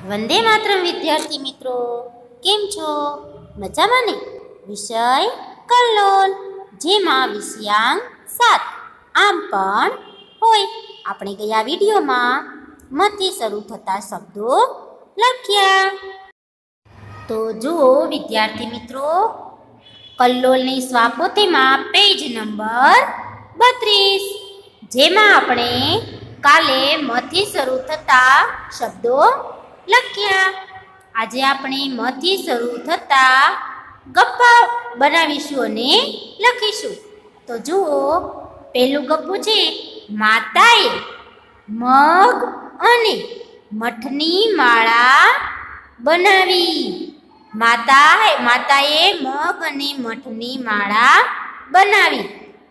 વંદે માતરમ વિદ્યાર્થી મિત્રો, કેમ છો? મજામાં ને? વિષય કલ્લોલ, જેમાં વિષયાંક 7 આમ પણ હોય. આપણે ગયા વિડીયોમાં મથી શરૂ થતા શબ્દો લખ્યા. તો જુઓ વિદ્યાર્થી મિત્રો, કલ્લોલની સ્વાપોથીમાં પેજ નંબર 32, જેમાં આપણે કાલે મથી શરૂ થતા શબ્દો લખ્યા. આજે આપણે મથી શરૂ થતા ગપ્પા બનાવીશું અને લખીશું. તો જુઓ, પહેલું ગપ્પું છે, માતાએ મગ અને મઠની માળા બનાવી. માતાએ મગ અને મઠની માળા બનાવી.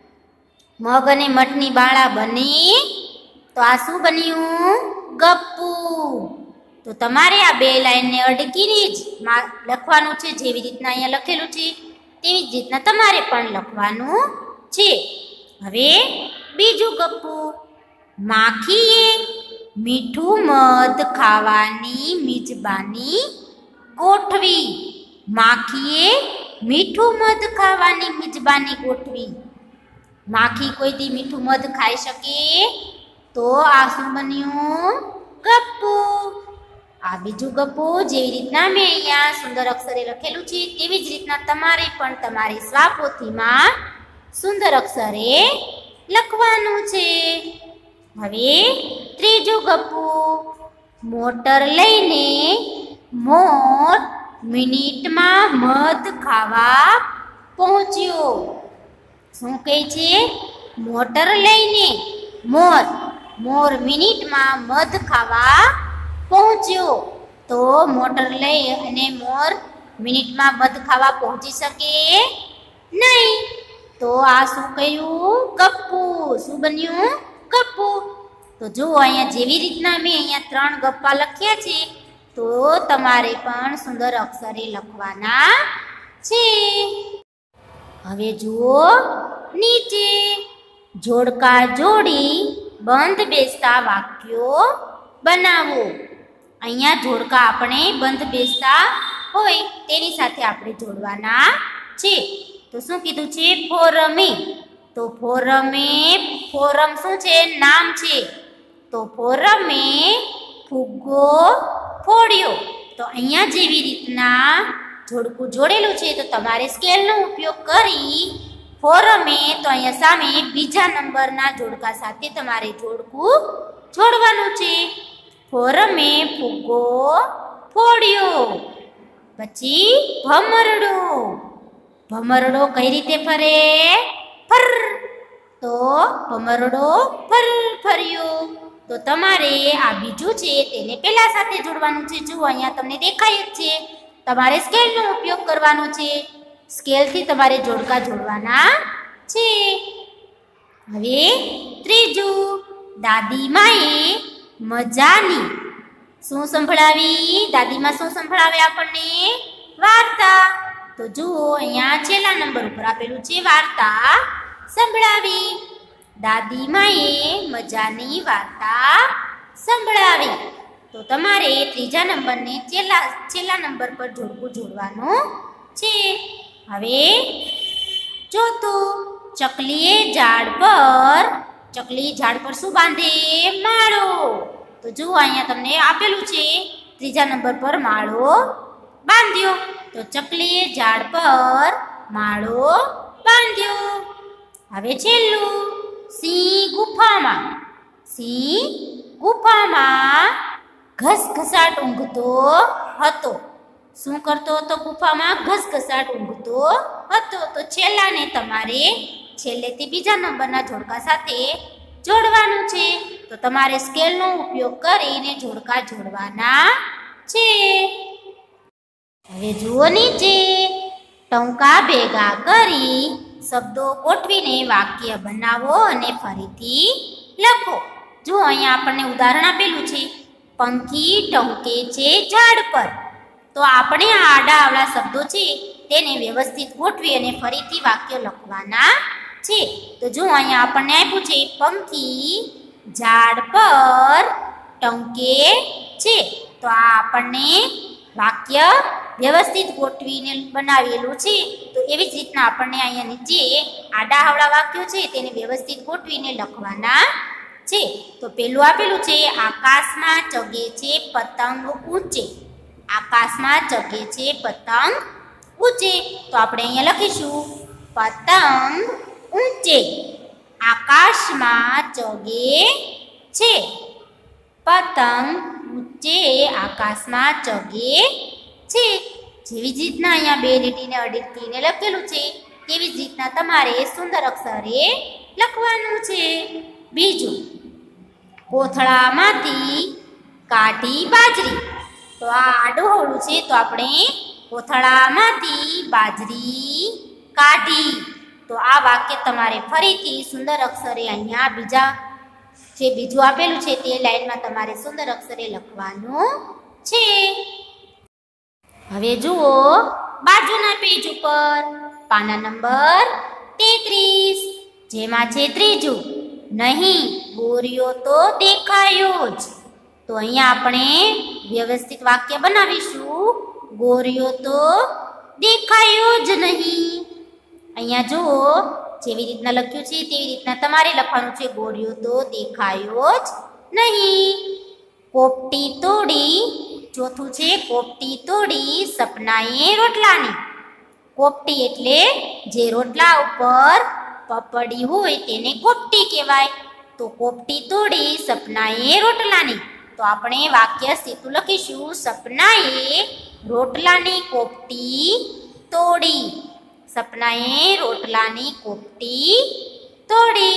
મગ અને મઠની માળા બની તો આ શું બન્યું? ગપ્પું. તો તમારે આ બે લાઈનને અડકીને જ લખવાનું છે. જેવી રીતના અહીંયા લખેલું છે તેવી જ રીતના તમારે પણ લખવાનું છે. હવે બીજું ગપ્પું, માખીએ મીઠું મધ ખાવાની મિજબાની ગોઠવી. માખીએ મીઠું મધ ખાવાની મિજબાની ગોઠવી. માખી કોઈ દી મીઠું મધ ખાઈ શકે? તો આ શું બન્યું? ગપ્પું. આ બીજું ગપ્પું. જેવી રીતના મેં અહીંયા સુંદર અક્ષરે લખેલું છે તેવી જ રીતના તમારે પણ તમારી સ્વાપોથીમાં સુંદર અક્ષરે લખવાનું છે. હવે ત્રીજું ગપ્પું, મોટર લઈને મોર મિનિટમાં મધ ખાવા પહોંચ્યો. શું કહે છે? મોટર લઈને મોર મિનિટમાં મધ ખાવા પહોંચ્યો. તો મોટર લઈ અને મોર મિનિટમાં મધ ખાવા પહોંચી શકે નહીં. તો આ શું કહ્યું? ગપ્પું. શું બન્યું? ગપ્પું. તો જુઓ, અહીંયા જેવી રીતના મેં અહીંયા 3 ગપ્પા લખ્યા છે તો તમારે પણ સુંદર અક્ષરે લખવાના છે. હવે જુઓ નીચે, જોડકા જોડી બંધ બેસતા વાક્યો બનાવો. અહીંયા જોડકા આપણે બંધ બેસતા હોય તેની સાથે આપણે જોડવાના છે. તો શું કીધું છે? ફોરમે. તો ફોરમ શું છે? નામ છે. તો ફોરમે ફુગ્ગો ફોડ્યો. તો અહીંયા જેવી રીતના જોડકું જોડેલું છે તો તમારે સ્કેલનો ઉપયોગ કરી ફોરમે, તો અહીંયા સામે બીજા નંબરના જોડકા સાથે તમારે જોડકું જોડવાનું છે. ફોરમે ફુગ્ગો ફોડ્યો. પછી ભમરડો. ભમરડો કઈ રીતે ફરે? ફર. તો ભમરડો ફર ફર્યો. તો તમારે આ બીજું છે તેને પેલા સાથે જોડવાનું છે. જુઓ, અહીંયા તમને દેખાય જ છે. તમારે સ્કેલનો ઉપયોગ કરવાનો છે. સ્કેલથી તમારે જોડકા જોડવાના છે. હવે ત્રીજું, દાદીમાએ મજાની શું સંભળાવી? દાદીમાં શું સંભળાવે આપણને? વાર્તા. તો જુઓ, અહીંયા છેલ્લા નંબર ઉપર આપેલું છે વાર્તા સંભળાવી. દાદીમાએ મજાની વાર્તા સંભળાવી. તો તમારે ત્રીજા નંબરને છેલ્લા નંબર પર જોડકું જોડવાનું છે. હવે ચોથું, ચકલી ઝાડ પર શું બાંધે? માળો. તો જુઓ, અહીંયા તમને આપેલું છે ત્રીજા નંબર પર માળો બાંધ્યો. તો ચકલીએ ઝાડ પર માળો બાંધ્યો. હવે છેલ્લું, સિંહ ગુફામાં ઘસઘસાટ ઊંઘતો હતો. શું કરતો હતો? ગુફામાં ઘસઘસાટ ઊંઘતો હતો. તો છેલ્લાને તમારે છેલ્લેથી બીજા નંબરના જોડકા સાથે જોડવાનું છે. તો તમારે સ્કેલનો ઉપયોગ કરીને જોડકા જોડવાના છે. હવે જુઓ નીચે, ટંકા ભેગા કરી શબ્દો ગોઠવીને વાક્ય બનાવો અને ફરીથી લખો. જુઓ, અહીંયા આપણને ઉદાહરણ આપેલું છે, પંખી ટંકે છે ઝાડ પર. તો આપણે આ આડા શબ્દો છે તેને વ્યવસ્થિત ગોઠવી અને ફરીથી વાક્ય લખવાના છે. તો જો અહીંયા આપણને આપ્યું છે, પંખી ઝાડ પર ટંકે છે. તો આ આપણને વાક્ય વ્યવસ્થિત ગોઠવીને બનાવેલું છે. તો એવી જ રીતના આપણને અહીંયા નીચે આડાહવડા વાક્યો છે તેને વ્યવસ્થિત ગોઠવીને લખવાના છે. તો પેલું આપેલું છે, આકાશમાં ચગે છે પતંગ ઊંચે. આકાશમાં ચગે છે પતંગ ઊંચે. તો આપણે અહીંયા લખીશું પતંગ ઊંચે. આકાશમાં ચગે છે પતંગ ઊંચે. આકાશમાં ચગે છે. જેવી જ રીતના અહીંયા બે લીટીને અડી લીટીને લખેલું છે તેવી જ રીતના તમારે સુંદર અક્ષરે લખવાનું છે. બીજું, કોથળામાંથી કાઢી બાજરી. તો આ આડું છે, તો આપણે કોથળામાંથી બાજરી કાઢી. તો આ વાક્ય તમારે ફરીથી સુંદર અક્ષરે અહીંયા બીજું આપેલું છે તે લાઈનમાં તમારે સુંદર અક્ષરે લખવાનું છે. હવે જુઓ બાજુના પેજ ઉપર પાના નંબર 33, જેમાં છે ત્રીજું, નહીં ગોરીઓ તો દેખાયો જ. તો અહીંયા આપણે વ્યવસ્થિત વાક્ય બનાવીશું, ગોરીઓ તો દેખાયો જ નહીં. અહીંયા જુઓ જેવી રીતના લખ્યું છે તેવી રીતના તમારે લખવાનું છે, ગોરીઓ તો દેખાયો જ નહીં. કોપટી તોડી. ચોથું છે, કોપટી તોડી સપનાએ રોટલાની. કોપટી એટલે જે રોટલા ઉપર પપડી હોય તેને કોપટી કહેવાય. તો કોપટી તોડી સપનાએ રોટલાની. તો આપણે વાક્ય સીધું લખીશું, સપનાએ રોટલાની કોપટી તોડી. સપનાએ રોટલાની કોપટી તોડી.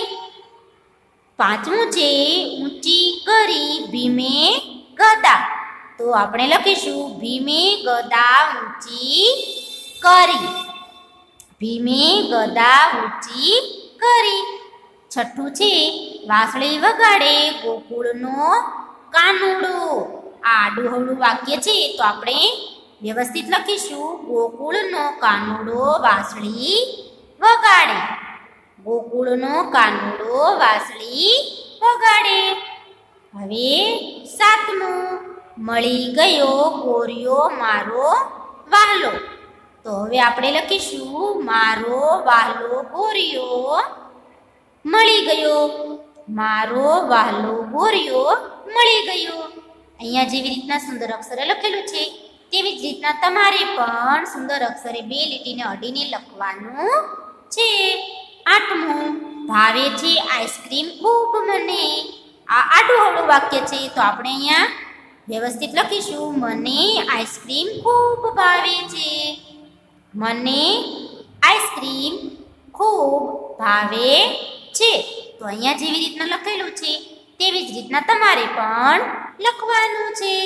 પાંચમું છે, ઊંચી કરી ભીમે ગદા. તો આપણે લખીશું, ભીમે ગદા ઊંચી કરી. ભીમે ગદા ઊંચી કરી. છઠ્ઠું છે, વાંસળી વગાડે ગોકુળનો કાનુડો. આ આડું વાક્ય છે, તો આપણે વ્યવસ્થિત લખીશું, ગોકુળનો કાનુડો વાંસળી વગાડે. ગોકુળનો કાનુડો વાંસળી વગાડે. હવે સાતમું, મળી ગયો ગોરિયો મારો વહાલો. તો હવે આપણે લખીશું, મારો વહાલો ગોરિયો મળી ગયો. મારો વહાલો ગોરિયો મળી ગયો. અહીંયા જેવી રીતના સુંદર અક્ષરે લખેલું છે તેવી જ રીતના તમારે પણ સુંદર અક્ષરે બે લીટીને અડીને લખવાનું છે. આઠમું, ભાવે છે આઈસ્ક્રીમ ખૂબ મને. આ આડું વાક્ય છે, તો આપણે અહીંયા વ્યવસ્થિત લખીશું, મને આઈસ્ક્રીમ ખૂબ ભાવે છે. મને આઈસ્ક્રીમ ખૂબ ભાવે છે. તો અહીંયા જેવી રીતના લખેલું છે તેવી જ રીતના તમારે પણ લખવાનું છે.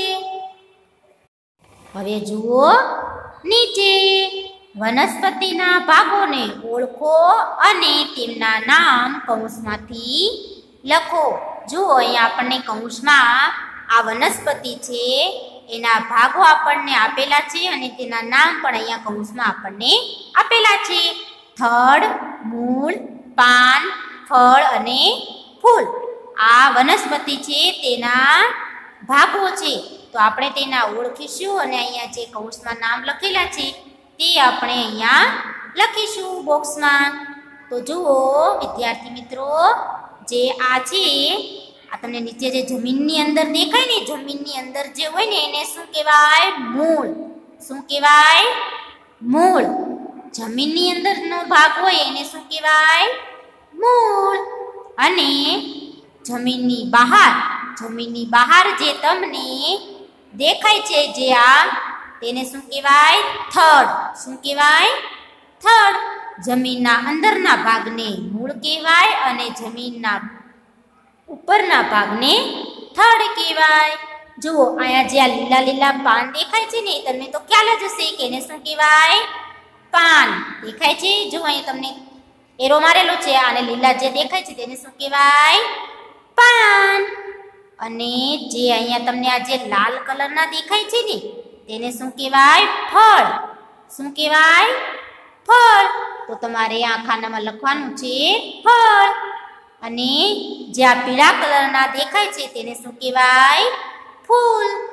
હવે જુઓ નીચે, વનસ્પતિના ભાગોને ઓળખો અને તેમના નામ કૌંસમાંથી લખો. જુઓ અહીંયા આપણને કૌંસમાં આ વનસ્પતિ છે એના ભાગો આપણને આપેલા છે અને તેના નામ પણ અહીંયા કૌંસમાં આપણને આપેલા છે. થડ, મૂળ, પાન, ફળ અને ફૂલ. આ વનસ્પતિ છે તેના ભાગો છે, તો આપણે તેના ઓળખીશું અને અહીંયા જે કૌંસમાં નામ લખેલા છે તે આપણે અહીંયા લખીશું બોક્સમાં. તો જુઓ વિદ્યાર્થી મિત્રો, જે આ છે આ તમને નીચે જે જમીનની અંદર દેખાય ને, જમીનની અંદર જે હોય ને એને શું કહેવાય? મૂળ. શું કહેવાય? મૂળ. જમીનની અંદરનો ભાગ હોય એને શું કહેવાય? મૂળ. અને જમીનની બહાર જે તમને દેખાય છે જે આ, તેને શું કહેવાય? થડ. શું કહેવાય? થડ. જમીનના અંદરના ભાગને મૂળ કહેવાય અને જમીનના ઉપરના ભાગને થડ કહેવાય. જુઓ અહીંયા જે આ લીલા લીલા પાન દેખાય છે ને, તમને તો ખ્યાલ જ હશે કે એને શું કહેવાય? પાન. દેખાય છે? જો અહીંયા તમને એરો મારેલો છે, અને લીલા જે દેખાય છે તેને શું કહેવાય? પાન. અને જે અહીંયા તમને આ જે લાલ કલરના દેખાય છે ને તેને શું કહેવાય? ફળ. શું કહેવાય? ફળ. તો તમારે આ ખાનામાં લખવાનું છે ફળ. અને જે આ પીળા કલરના દેખાય છે તેને શું કહેવાય? ફૂલ.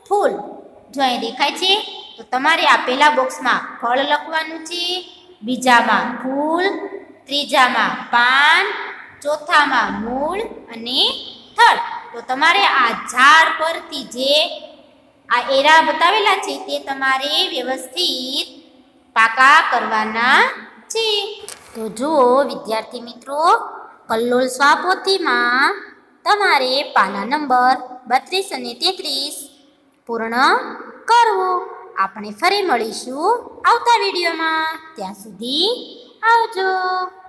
ફૂલ. જો અહીં દેખાય છે તો તમારે આ પહેલા બોક્સમાં ફળ લખવાનું છે, બીજામાં ફૂલ, ત્રીજામાં પાન, ચોથામાં મૂળ અને થડ. તો તમારે આ ઝાડ પરથી જે આ એરા બતાવેલા છે તે તમારે વ્યવસ્થિત પાકા કરવાના છે. તો જુઓ વિદ્યાર્થી મિત્રો, કલ્લોલ સ્વાપોથીમાં તમારે પાના નંબર 32 અને 33 પૂર્ણ કરવો. આપણે ફરી મળીશું આવતા વિડીયોમાં. ત્યાં સુધી આવજો.